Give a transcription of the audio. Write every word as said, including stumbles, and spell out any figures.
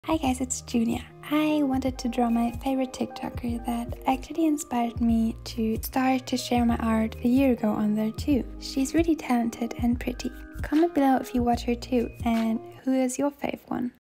Hi guys, it's Junia. I wanted to draw my favorite TikToker that actually inspired me to start to share my art a year ago on there too. She's really talented and pretty. Comment below if you watch her too and who is your fave one.